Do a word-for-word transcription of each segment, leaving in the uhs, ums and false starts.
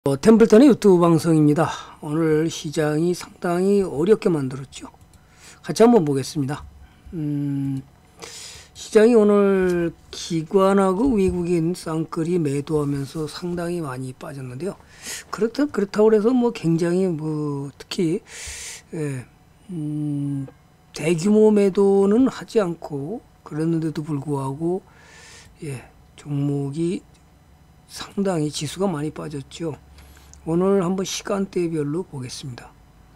어, 템플턴의 유튜브 방송입니다. 오늘 시장이 상당히 어렵게 만들었죠. 같이 한번 보겠습니다. 음, 시장이 오늘 기관하고 외국인 쌍끌이 매도하면서 상당히 많이 빠졌는데요. 그렇다, 그렇다고 해서 뭐 굉장히 뭐 특히, 예, 음, 대규모 매도는 하지 않고 그랬는데도 불구하고, 예, 종목이 상당히 지수가 많이 빠졌죠. 오늘 한번 시간대별로 보겠습니다.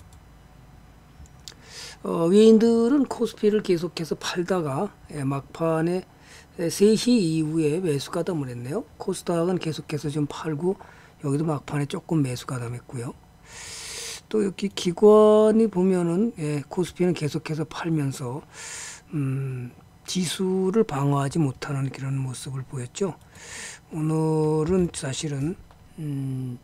어, 외인들은 코스피를 계속해서 팔다가 예, 막판에 세 시 이후에 매수 가담을 했네요. 코스닥은 계속해서 좀 팔고 여기도 막판에 조금 매수 가담했고요. 또 여기 기관이 보면은 예, 코스피는 계속해서 팔면서 음, 지수를 방어하지 못하는 그런 모습을 보였죠. 오늘은 사실은 음,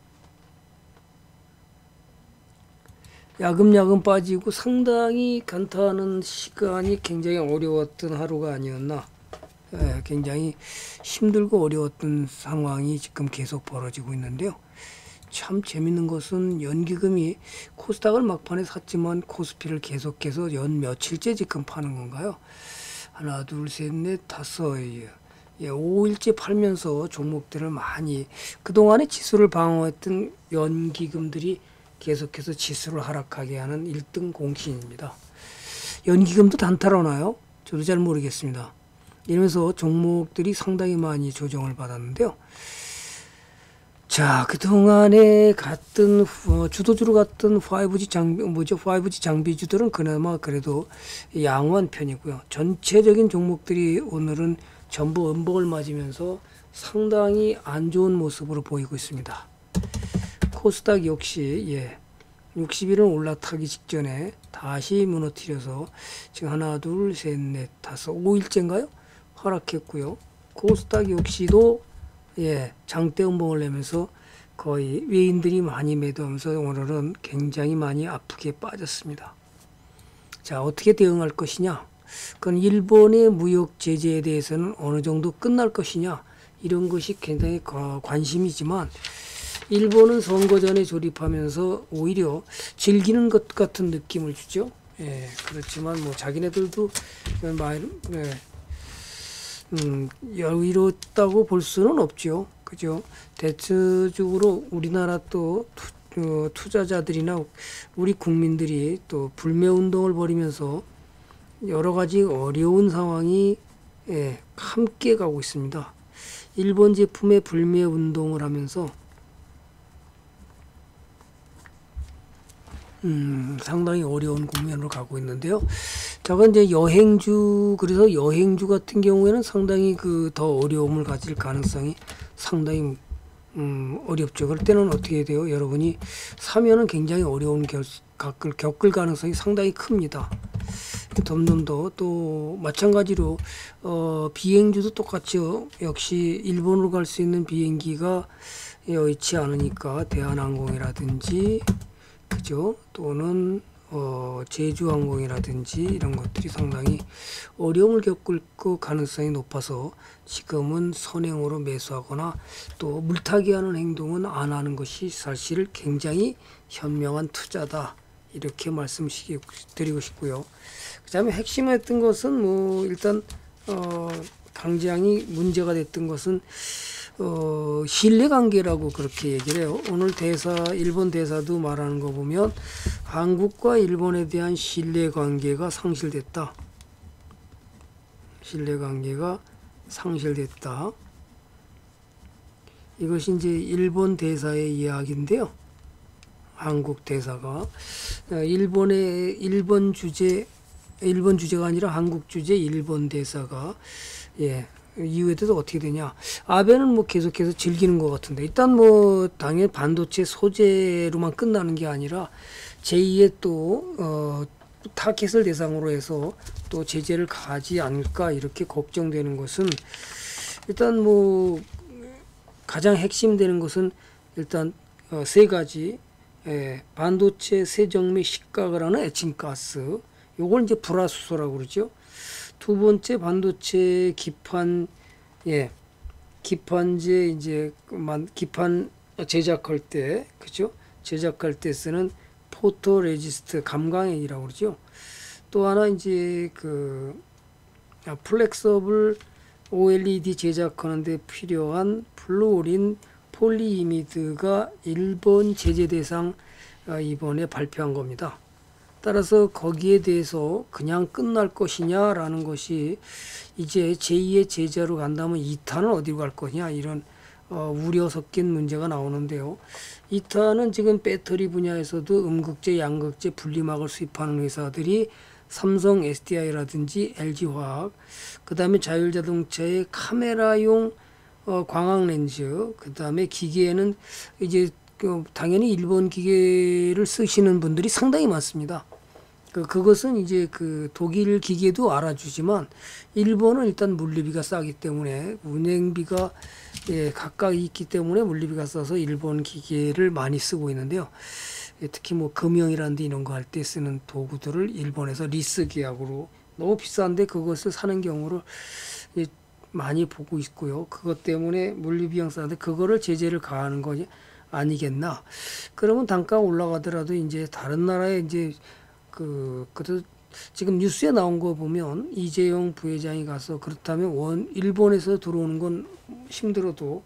야금야금 빠지고 상당히 간타하는 시간이 굉장히 어려웠던 하루가 아니었나. 예, 굉장히 힘들고 어려웠던 상황이 지금 계속 벌어지고 있는데요. 참 재밌는 것은 연기금이 코스닥을 막판에 샀지만 코스피를 계속해서 연 며칠째 지금 파는 건가요? 하나, 둘, 셋, 넷, 다섯, 예, 오 일째 팔면서 종목들을 많이 그동안에 지수를 방어했던 연기금들이 계속해서 지수를 하락하게 하는 일 등 공신입니다. 연기금도 단타로나요? 저도 잘 모르겠습니다. 이러면서 종목들이 상당히 많이 조정을 받았는데요. 자, 그동안에 갔던 어, 주도주로 갔던 파이브지 장비 뭐죠? 파이브지 장비주들은 그나마 그래도 양호한 편이고요. 전체적인 종목들이 오늘은 전부 음봉을 맞으면서 상당히 안 좋은 모습으로 보이고 있습니다. 코스닥 역시 예, 육십 일은 올라타기 직전에 다시 무너뜨려서 지금 하나, 둘, 셋, 넷, 다섯, 오 일째인가요? 하락했고요. 코스닥 역시도 예, 장대 음봉을 내면서 거의 외인들이 많이 매도하면서 오늘은 굉장히 많이 아프게 빠졌습니다. 자, 어떻게 대응할 것이냐? 그건 일본의 무역 제재에 대해서는 어느 정도 끝날 것이냐? 이런 것이 굉장히 관심이지만 일본은 선거 전에 조립하면서 오히려 즐기는 것 같은 느낌을 주죠. 예, 그렇지만 뭐 자기네들도 말, 예, 음, 여유롭다고 볼 수는 없죠. 그죠? 대체적으로 우리나라 또 투, 어, 투자자들이나 우리 국민들이 또 불매 운동을 벌이면서 여러 가지 어려운 상황이 예, 함께 가고 있습니다. 일본 제품의 불매 운동을 하면서 음, 상당히 어려운 국면으로 가고 있는데요. 저건 이제 여행주, 그래서 여행주 같은 경우에는 상당히 그 더 어려움을 가질 가능성이 상당히 음, 어렵죠. 그럴 때는 어떻게 돼요? 여러분이 사면은 굉장히 어려운 결, 겪을, 겪을 가능성이 상당히 큽니다. 점점 더 또 마찬가지로 어, 비행주도 똑같죠. 역시 일본으로 갈 수 있는 비행기가 여의치 않으니까 대한항공이라든지 그죠? 또는 어, 제주항공이라든지 이런 것들이 상당히 어려움을 겪을 그 가능성이 높아서 지금은 선행으로 매수하거나 또 물타기하는 행동은 안 하는 것이 사실 굉장히 현명한 투자다. 이렇게 말씀드리고 싶고요. 그 다음에 핵심했던 것은 뭐 일단 어, 강장이 문제가 됐던 것은 어, 신뢰관계라고 그렇게 얘기를 해요. 오늘 대사, 일본 대사도 말하는 거 보면 한국과 일본에 대한 신뢰관계가 상실됐다. 신뢰관계가 상실됐다. 이것이 이제 일본 대사의 이야기인데요. 한국 대사가 일본의 일본 주재, 일본 주재가 아니라 한국 주재 일본 대사가 예. 이후에 대해서 어떻게 되냐. 아베는 뭐 계속해서 즐기는 것 같은데 일단 뭐 당연히 반도체 소재로만 끝나는 게 아니라 제이의 또 어, 타켓을 대상으로 해서 또 제재를 가하지 않을까 이렇게 걱정되는 것은 일단 뭐 가장 핵심되는 것은 일단 어, 세 가지 예, 반도체 세정매 식각을 하는 에칭가스 요걸 이제 불화수소라고 그러죠. 두 번째 반도체 기판, 예, 기판제 이제 기판 제작할 때, 그죠? 제작할 때 쓰는 포토레지스트 감광액이라고 그러죠. 또 하나 이제 그 플렉서블 오엘이디 제작하는데 필요한 플루오린 폴리이미드가 일본 제재 대상 이번에 발표한 겁니다. 따라서 거기에 대해서 그냥 끝날 것이냐라는 것이 이제 제이의 제재로 간다면 이 탄은 어디로 갈 거냐 이런 어, 우려 섞인 문제가 나오는데요. 이 탄은 지금 배터리 분야에서도 음극재, 양극재, 분리막을 수입하는 회사들이 삼성 에스디아이라든지 엘지화학, 그 다음에 자율자동차의 카메라용 어, 광학렌즈, 그 다음에 기계에는 이제 그 당연히 일본 기계를 쓰시는 분들이 상당히 많습니다. 그, 그것은 이제 그 독일 기계도 알아주지만 일본은 일단 물리비가 싸기 때문에 운행비가 예, 각각 있기 때문에 물리비가 싸서 일본 기계를 많이 쓰고 있는데요. 예, 특히 뭐 금형이라든지 이런 거 할 때 쓰는 도구들을 일본에서 리스 계약으로 너무 비싼데 그것을 사는 경우를 예, 많이 보고 있고요. 그것 때문에 물리비용 싸는데 그거를 제재를 가하는 거지 아니겠나. 그러면 단가 올라가더라도 이제 다른 나라에 이제 그, 그래도 지금 뉴스에 나온 거 보면 이재용 부회장이 가서 그렇다면 원, 일본에서 들어오는 건 힘들어도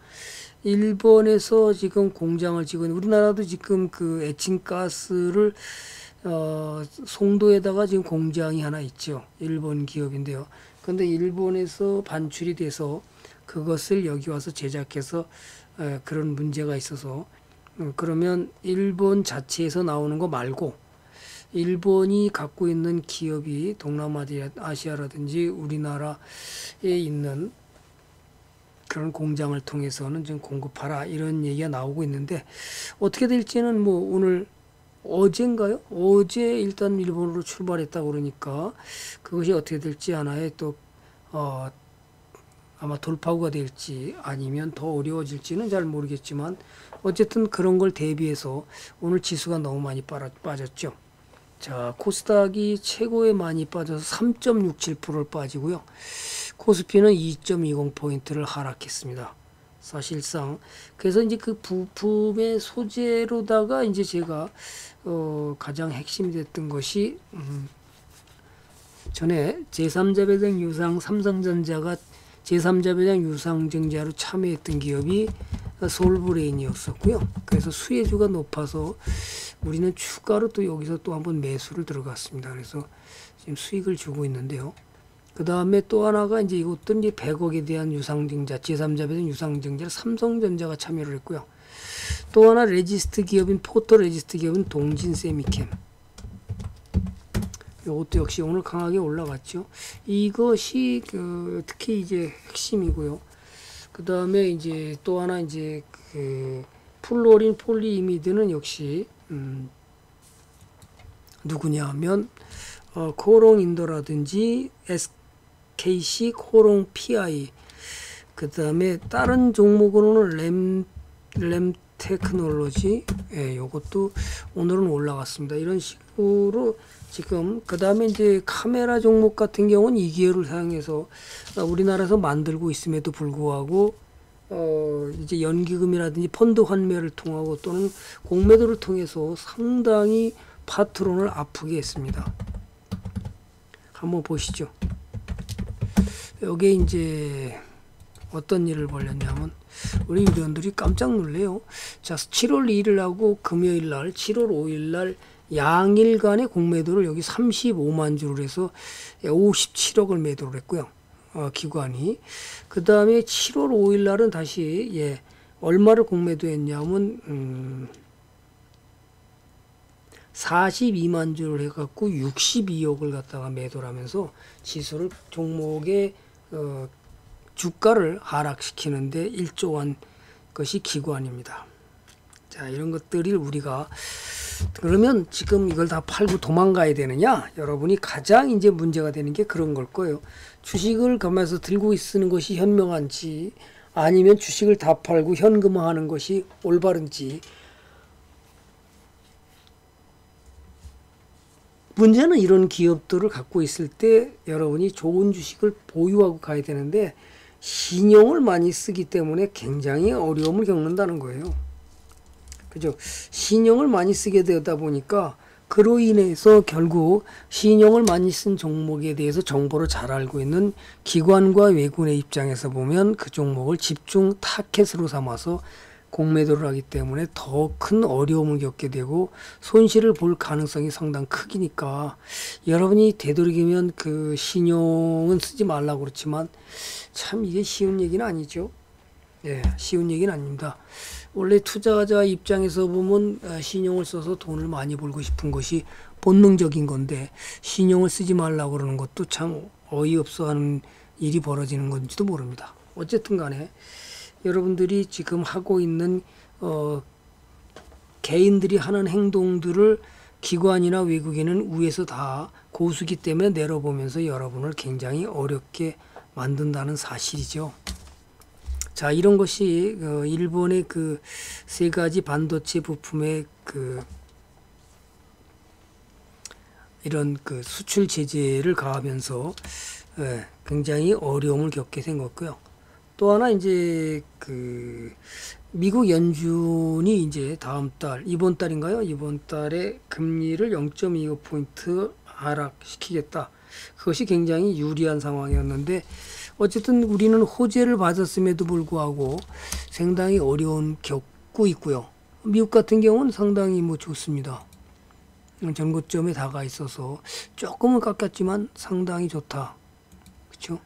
일본에서 지금 공장을 지고 있는 우리나라도 지금 그 에칭가스를 어, 송도에다가 지금 공장이 하나 있죠. 일본 기업인데요. 근데 일본에서 반출이 돼서 그것을 여기 와서 제작해서 에, 그런 문제가 있어서 어, 그러면 일본 자체에서 나오는 거 말고 일본이 갖고 있는 기업이 동남아시아라든지 우리나라에 있는 그런 공장을 통해서는 좀 공급하라 이런 얘기가 나오고 있는데 어떻게 될지는 뭐 오늘 어젠가요? 어제 일단 일본으로 출발했다고 그러니까 그것이 어떻게 될지 하나의 또 어, 아마 돌파구가 될지 아니면 더 어려워질지는 잘 모르겠지만 어쨌든 그런 걸 대비해서 오늘 지수가 너무 많이 빠졌죠. 자, 코스닥이 최고에 많이 빠져서 삼 점 육칠 퍼센트를 빠지고요. 코스피는 이 점 이십 포인트를 하락했습니다. 사실상 그래서 이제 그 부품의 소재로다가 이제 제가 어 가장 핵심이 됐던 것이 음 전에 제삼자 배당 유상 삼성전자가 제삼자 배당 유상증자로 참여했던 기업이 솔브레인이었었고요. 그래서 수혜주가 높아서 우리는 추가로 또 여기서 또 한번 매수를 들어갔습니다. 그래서 지금 수익을 주고 있는데요. 그 다음에 또 하나가 이제 이것도 이제 백억에 대한 유상증자, 제삼자 배당 유상증자를 삼성전자가 참여를 했고요. 또 하나 레지스트 기업인 포토 레지스트 기업인 동진세미캠. 이것도 역시 오늘 강하게 올라갔죠. 이것이 그 특히 이제 핵심이고요. 그 다음에 이제 또 하나 이제 그 플로린 폴리이미드는 역시 음 누구냐 하면 어 코롱인도라든지 에스케이씨 코롱 피아이 그 다음에 다른 종목으로는 램, 램 테크놀로지 예, 요것도 오늘은 올라갔습니다. 이런 식으로 지금 그 다음에 이제 카메라 종목 같은 경우는 이 기회를 사용해서 우리나라에서 만들고 있음에도 불구하고 어 이제 연기금이라든지 펀드 환매를 통하고 또는 공매도를 통해서 상당히 파트론을 아프게 했습니다. 한번 보시죠. 여기에 이제 어떤 일을 벌였냐면 우리 위원들이 깜짝 놀래요. 자, 칠월 이일하고 금요일날 칠월 오일날 양일간의 공매도를 여기 삼십오만 주를 해서 오십칠억을 매도를 했고요. 어, 기관이. 그 다음에 칠월 오일날은 다시 예 얼마를 공매도했냐면 음, 사십이만 주를 해갖고 육십이억을 갖다가 매도를 하면서 지수를 종목의 어, 주가를 하락시키는데 일조한 것이 기관입니다. 자, 이런 것들이 우리가 그러면 지금 이걸 다 팔고 도망가야 되느냐? 여러분이 가장 이제 문제가 되는 게 그런 걸 거예요. 주식을 가면서 들고 있는 것이 현명한지 아니면 주식을 다 팔고 현금화하는 것이 올바른지. 문제는 이런 기업들을 갖고 있을 때 여러분이 좋은 주식을 보유하고 가야 되는데 신용을 많이 쓰기 때문에 굉장히 어려움을 겪는다는 거예요. 그죠? 신용을 많이 쓰게 되다 보니까 그로 인해서 결국 신용을 많이 쓴 종목에 대해서 정보를 잘 알고 있는 기관과 외군의 입장에서 보면 그 종목을 집중 타켓으로 삼아서 공매도를 하기 때문에 더 큰 어려움을 겪게 되고 손실을 볼 가능성이 상당히 크기니까 여러분이 되도록이면 그 신용은 쓰지 말라고 그렇지만 참 이게 쉬운 얘기는 아니죠. 예, 쉬운 얘기는 아닙니다. 원래 투자자 입장에서 보면 신용을 써서 돈을 많이 벌고 싶은 것이 본능적인 건데 신용을 쓰지 말라고 그러는 것도 참 어이없어 하는 일이 벌어지는 건지도 모릅니다. 어쨌든 간에 여러분들이 지금 하고 있는 어, 개인들이 하는 행동들을 기관이나 외국인은 위에서 다 고수기 때문에 내려보면서 여러분을 굉장히 어렵게 만든다는 사실이죠. 자, 이런 것이 어, 일본의 그 세 가지 반도체 부품의 그 이런 그 수출 제재를 가하면서 예, 굉장히 어려움을 겪게 된 거고요. 또 하나 이제 그 미국 연준이 이제 다음 달 이번 달인가요? 이번 달에 금리를 영 점 이오 포인트 하락시키겠다. 그것이 굉장히 유리한 상황이었는데 어쨌든 우리는 호재를 받았음에도 불구하고 상당히 어려운 겪고 있고요. 미국 같은 경우는 상당히 뭐 좋습니다. 전고점에 다가 있어서 조금은 깎였지만 상당히 좋다. 그렇죠?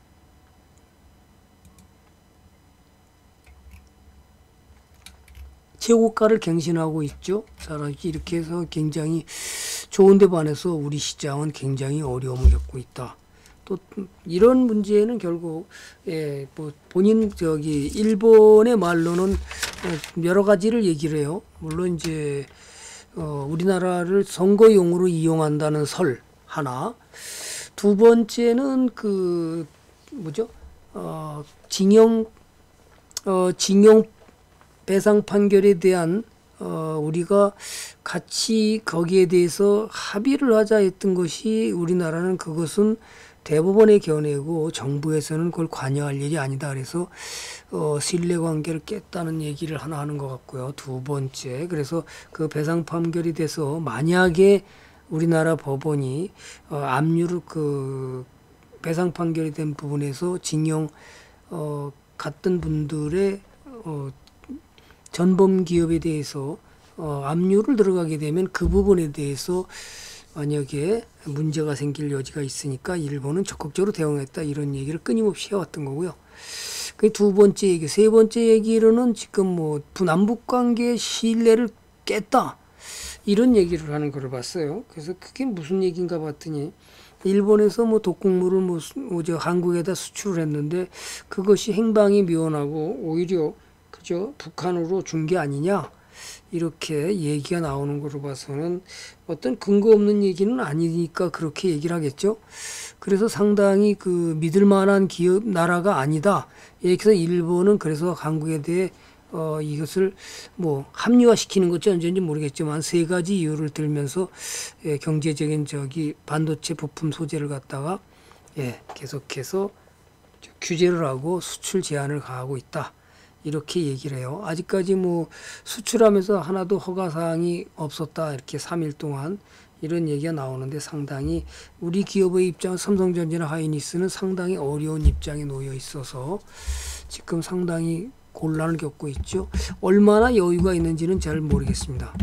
최고가를 갱신하고 있죠. 이렇게 해서 굉장히 좋은데 반해서 우리 시장은 굉장히 어려움을 겪고 있다. 또 이런 문제는 결국 예, 뭐 본인 저기 일본의 말로는 여러 가지를 얘기를 해요. 물론 이제 어, 우리나라를 선거용으로 이용한다는 설 하나, 두 번째는 그 뭐죠? 어, 징용 어, 징용 배상 판결에 대한 어, 우리가 같이 거기에 대해서 합의를 하자 했던 것이 우리나라는 그것은 대법원의 견해고 정부에서는 그걸 관여할 일이 아니다. 그래서 어, 신뢰관계를 깼다는 얘기를 하나 하는 것 같고요. 두 번째, 그래서 그 배상 판결이 돼서 만약에 우리나라 법원이 어, 압류를 그 배상 판결이 된 부분에서 징용 어, 갔던 분들의 어, 전범 기업에 대해서 어, 압류를 들어가게 되면 그 부분에 대해서 만약에 문제가 생길 여지가 있으니까 일본은 적극적으로 대응했다, 이런 얘기를 끊임없이 해왔던 거고요. 그 두 번째 얘기, 세 번째 얘기로는 지금 뭐 남북 관계 신뢰를 깼다, 이런 얘기를 하는 걸 봤어요. 그래서 그게 무슨 얘기인가 봤더니 일본에서 뭐 독극물을 뭐, 뭐 저 한국에다 수출을 했는데 그것이 행방이 묘연하고 오히려 그죠 북한으로 준 게 아니냐, 이렇게 얘기가 나오는 걸로 봐서는 어떤 근거 없는 얘기는 아니니까 그렇게 얘기를 하겠죠. 그래서 상당히 그 믿을 만한 기업 나라가 아니다. 그래서 일본은 그래서 한국에 대해 어 이것을 뭐 합리화시키는 것이 언제인지 모르겠지만 세 가지 이유를 들면서 예, 경제적인 저기 반도체 부품 소재를 갖다가 예, 계속해서 규제를 하고 수출 제한을 가하고 있다, 이렇게 얘기를 해요. 아직까지 뭐 수출하면서 하나도 허가사항이 없었다, 이렇게 삼 일 동안 이런 얘기가 나오는데 상당히 우리 기업의 입장, 삼성전자나 하이닉스는 상당히 어려운 입장에 놓여 있어서 지금 상당히 곤란을 겪고 있죠. 얼마나 여유가 있는지는 잘 모르겠습니다.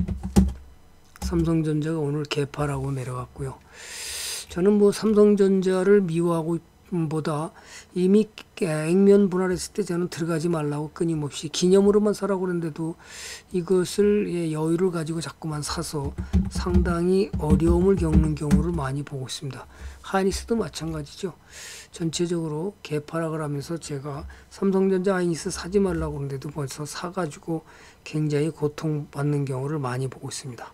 삼성전자가 오늘 개파라고 내려갔고요. 저는 뭐 삼성전자를 미워하고 보다 이미 액면 분할했을 때 저는 들어가지 말라고 끊임없이 기념으로만 사라고 그랬는데도 이것을 여유를 가지고 자꾸만 사서 상당히 어려움을 겪는 경우를 많이 보고 있습니다. 하이닉스도 마찬가지죠. 전체적으로 개파락을 하면서 제가 삼성전자 하이닉스 사지 말라고 그랬는데도 벌써 사가지고 굉장히 고통받는 경우를 많이 보고 있습니다.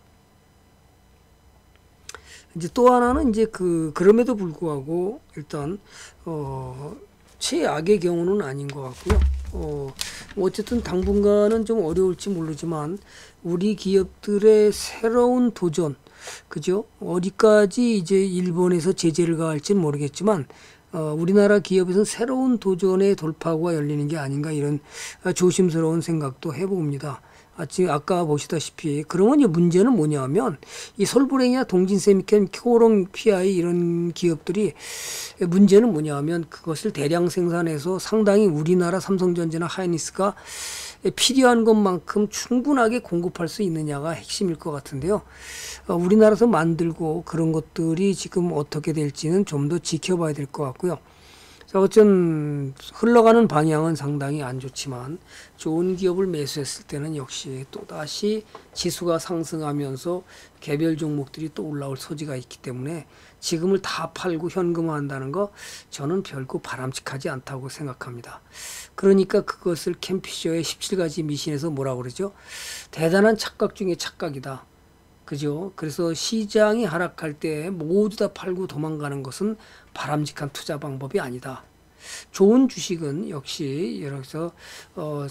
이제 또 하나는 이제 그 그럼에도 불구하고 일단 어 최악의 경우는 아닌 것 같고요. 어 어쨌든 당분간은 좀 어려울지 모르지만 우리 기업들의 새로운 도전, 그죠? 어디까지 이제 일본에서 제재를 가할지는 모르겠지만 어 우리나라 기업에서는 새로운 도전의 돌파구가 열리는 게 아닌가, 이런 조심스러운 생각도 해봅니다. 아, 지금 아까 보시다시피 그러면 이 문제는 뭐냐면 이 솔브레인이나 동진세미캠, 코오롱 피아이 이런 기업들이 문제는 뭐냐면 그것을 대량 생산해서 상당히 우리나라 삼성전자나 하이닉스가 필요한 것만큼 충분하게 공급할 수 있느냐가 핵심일 것 같은데요. 어, 우리나라에서 만들고 그런 것들이 지금 어떻게 될지는 좀 더 지켜봐야 될 것 같고요. 자, 어쨌든 흘러가는 방향은 상당히 안 좋지만 좋은 기업을 매수했을 때는 역시 또다시 지수가 상승하면서 개별 종목들이 또 올라올 소지가 있기 때문에 지금을 다 팔고 현금화한다는 거 저는 별거 바람직하지 않다고 생각합니다. 그러니까 그것을 캠피셔의 십칠 가지 미신에서 뭐라고 그러죠? 대단한 착각 중에 착각이다. 그죠? 그래서 시장이 하락할 때 모두 다 팔고 도망가는 것은 바람직한 투자 방법이 아니다. 좋은 주식은 역시 여기서 어,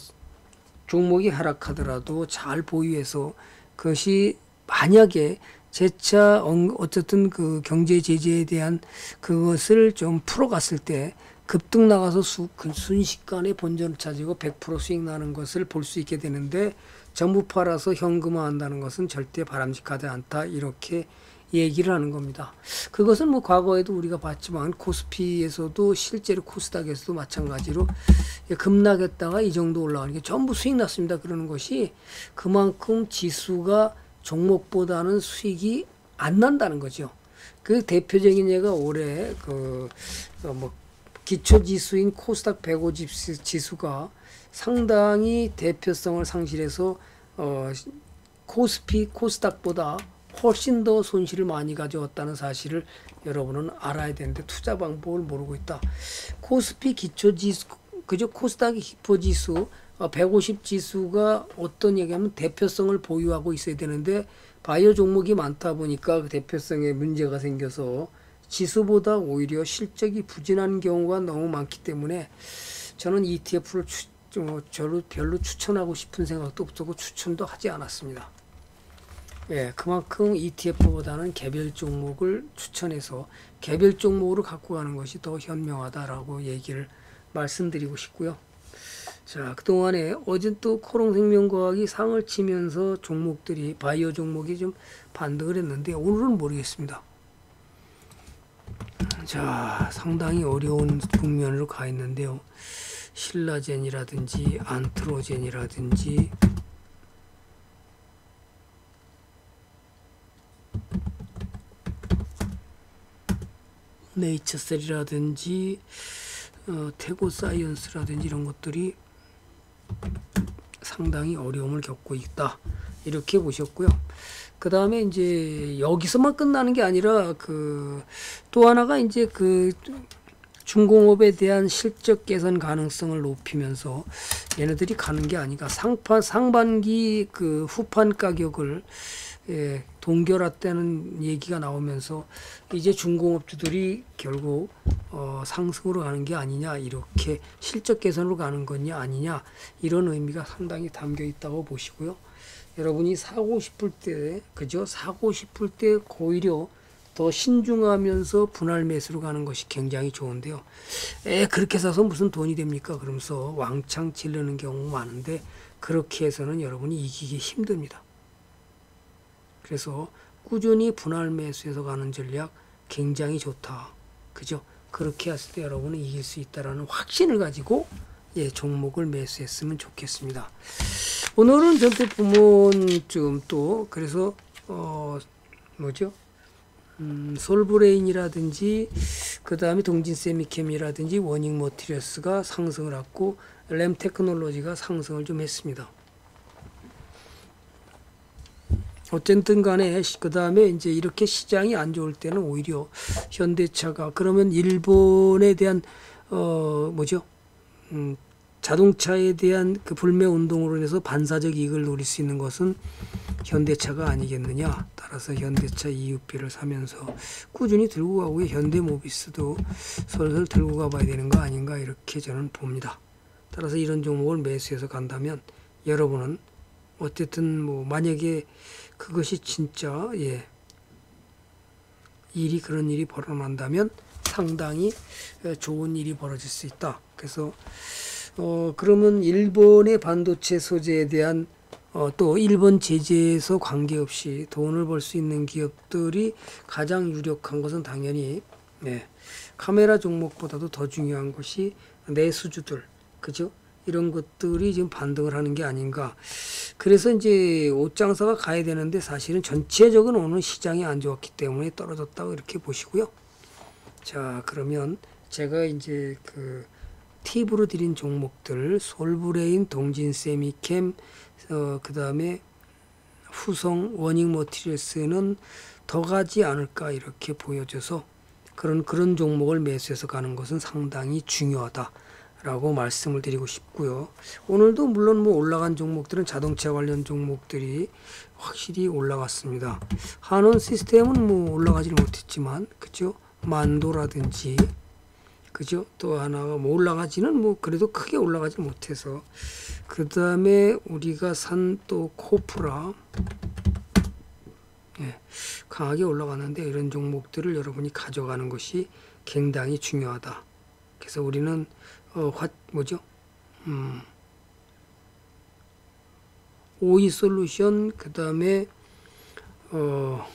종목이 하락하더라도 잘 보유해서 그것이 만약에 재차 어쨌든 그 경제 제재에 대한 그것을 좀 풀어갔을 때 급등 나가서 수, 그 순식간에 본전을 찾고 백 퍼센트 수익 나는 것을 볼 수 있게 되는데 전부 팔아서 현금화한다는 것은 절대 바람직하지 않다. 이렇게 얘기를 하는 겁니다. 그것은 뭐 과거에도 우리가 봤지만 코스피에서도 실제로 코스닥에서도 마찬가지로 급락했다가 이 정도 올라가는 게 전부 수익 났습니다. 그러는 것이 그만큼 지수가 종목보다는 수익이 안 난다는 거죠. 그 대표적인 예가 올해 그 뭐 기초 지수인 코스닥 백오십 지수가 상당히 대표성을 상실해서 어 코스피 코스닥보다 훨씬 더 손실을 많이 가져왔다는 사실을 여러분은 알아야 되는데 투자 방법을 모르고 있다. 코스피 기초지수, 그저 코스닥 기초지수 백오십 지수가 어떤 얘기하면 대표성을 보유하고 있어야 되는데 바이오 종목이 많다 보니까 그 대표성에 문제가 생겨서 지수보다 오히려 실적이 부진한 경우가 너무 많기 때문에 저는 이티에프를 추, 저로 별로 추천하고 싶은 생각도 없었고 추천도 하지 않았습니다. 예, 그만큼 이티에프보다는 개별 종목을 추천해서 개별 종목으로 갖고 가는 것이 더 현명하다라고 얘기를 말씀드리고 싶고요. 자, 그동안에 어제 또 코롱생명과학이 상을 치면서 종목들이 바이오 종목이 좀 반등을 했는데 오늘은 모르겠습니다. 자, 상당히 어려운 국면으로 가 있는데요. 신라젠이라든지 안트로젠이라든지 네이처셀이라든지 어, 태고사이언스라든지 이런 것들이 상당히 어려움을 겪고 있다. 이렇게 보셨고요. 그 다음에 이제 여기서만 끝나는 게 아니라 그 또 하나가 이제 그 중공업에 대한 실적 개선 가능성을 높이면서 얘네들이 가는 게 아닌가. 상판 상반기 그 후판 가격을 예, 동결했다는 얘기가 나오면서 이제 중공업주들이 결국 어, 상승으로 가는 게 아니냐, 이렇게 실적 개선으로 가는 거냐 아니냐, 이런 의미가 상당히 담겨 있다고 보시고요. 여러분이 사고 싶을 때, 그죠? 사고 싶을 때 오히려 더 신중하면서 분할 매수로 가는 것이 굉장히 좋은데요. 에 그렇게 사서 무슨 돈이 됩니까? 그러면서 왕창 질르는 경우 많은데 그렇게 해서는 여러분이 이기기 힘듭니다. 그래서 꾸준히 분할 매수해서 가는 전략 굉장히 좋다. 그죠? 그렇게 했을 때 여러분은 이길 수 있다라는 확신을 가지고 예, 종목을 매수했으면 좋겠습니다. 오늘은 전체 부문 좀 또 그래서 어 뭐죠? 음, 솔브레인이라든지 그 다음에 동진세미캠이라든지 워닝 머티리얼스가 상승을 했고 램테크놀로지가 상승을 좀 했습니다. 어쨌든 간에 그 다음에 이제 이렇게 시장이 안 좋을 때는 오히려 현대차가, 그러면 일본에 대한 어 뭐죠? 음, 자동차에 대한 그 불매 운동으로 인해서 반사적 이익을 노릴 수 있는 것은 현대차가 아니겠느냐. 따라서 현대차 이유피를 사면서 꾸준히 들고 가고 현대모비스도 슬슬 들고 가봐야 되는 거 아닌가, 이렇게 저는 봅니다. 따라서 이런 종목을 매수해서 간다면 여러분은 어쨌든 뭐 만약에 그것이 진짜 예 일이 그런 일이 벌어난다면 상당히 좋은 일이 벌어질 수 있다. 그래서 어 그러면 일본의 반도체 소재에 대한 어, 또 일본 제재에서 관계없이 돈을 벌 수 있는 기업들이 가장 유력한 것은 당연히 네, 카메라 종목보다도 더 중요한 것이 내수주들, 그죠? 이런 것들이 지금 반등을 하는 게 아닌가. 그래서 이제 옷 장사가 가야 되는데 사실은 전체적인 오늘 시장이 안 좋았기 때문에 떨어졌다고 이렇게 보시고요. 자, 그러면 제가 이제 그 팁으로 드린 종목들 솔브레인, 동진세미캠, 어, 그 다음에 후성, 워닝 머티리얼스는 더 가지 않을까 이렇게 보여져서 그런 그런 종목을 매수해서 가는 것은 상당히 중요하다라고 말씀을 드리고 싶고요. 오늘도 물론 뭐 올라간 종목들은 자동차 관련 종목들이 확실히 올라갔습니다. 한원 시스템은 뭐 올라가지 못했지만, 그죠? 만도라든지, 그죠? 또 하나가 뭐 올라가지는 뭐 그래도 크게 올라가지 못해서, 그 다음에 우리가 산 또 코프라, 예, 강하게 올라가는데 이런 종목들을 여러분이 가져가는 것이 굉장히 중요하다. 그래서 우리는 어, 화, 뭐죠? 음, 오이 솔루션, 그 다음에 어,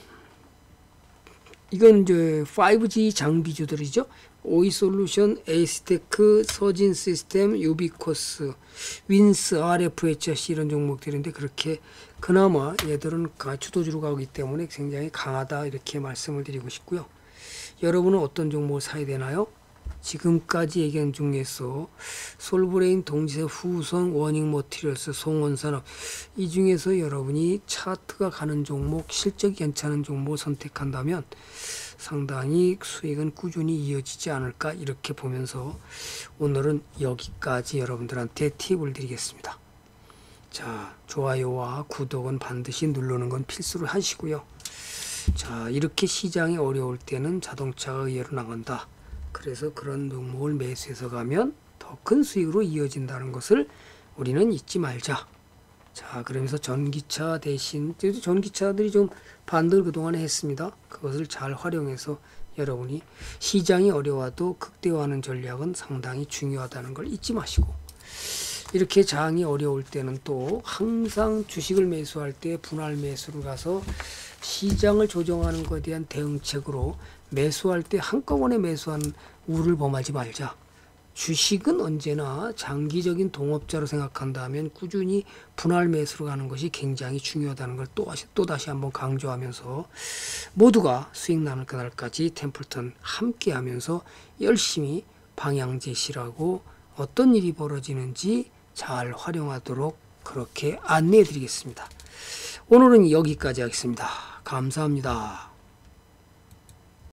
이건 이제 파이브지 장비주들이죠. 오이 솔루션, 에이스테크, 서진 시스템, 유비코스, 윈스, 알에프에이치씨 이런 종목들인데 그렇게 그나마 얘들은 주도주로 가기 때문에 굉장히 강하다 이렇게 말씀을 드리고 싶고요. 여러분은 어떤 종목을 사야 되나요? 지금까지 얘기한 중에서 솔브레인, 동지세, 후성, 워닝 머티리얼스, 송원산업 이 중에서 여러분이 차트가 가는 종목, 실적이 괜찮은 종목을 선택한다면 상당히 수익은 꾸준히 이어지지 않을까 이렇게 보면서 오늘은 여기까지 여러분들한테 팁을 드리겠습니다. 자, 좋아요와 구독은 반드시 누르는 건 필수로 하시고요. 자, 이렇게 시장이 어려울 때는 자동차가 의외로 나간다. 그래서 그런 종목을 매수해서 가면 더 큰 수익으로 이어진다는 것을 우리는 잊지 말자. 자, 그러면서 전기차 대신 전기차들이 좀 반등을 그동안에 했습니다. 그것을 잘 활용해서 여러분이 시장이 어려워도 극대화하는 전략은 상당히 중요하다는 걸 잊지 마시고, 이렇게 장이 어려울 때는 또 항상 주식을 매수할 때 분할 매수를 가서 시장을 조정하는 것에 대한 대응책으로 매수할 때 한꺼번에 매수한 우를 범하지 말자. 주식은 언제나 장기적인 동업자로 생각한다면 꾸준히 분할 매수로 가는 것이 굉장히 중요하다는 걸 또, 또 다시 한번 강조하면서 모두가 수익 나는 그날까지 템플턴 함께 하면서 열심히 방향 제시라고 어떤 일이 벌어지는지 잘 활용하도록 그렇게 안내해 드리겠습니다. 오늘은 여기까지 하겠습니다. 감사합니다.